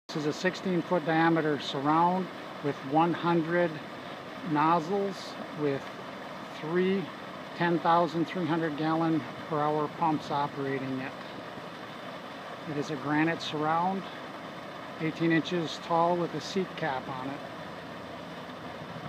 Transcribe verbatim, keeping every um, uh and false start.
This is a sixteen foot diameter surround with one hundred nozzles with three ten thousand three hundred gallon per hour pumps operating it. It is a granite surround, eighteen inches tall with a seat cap on it.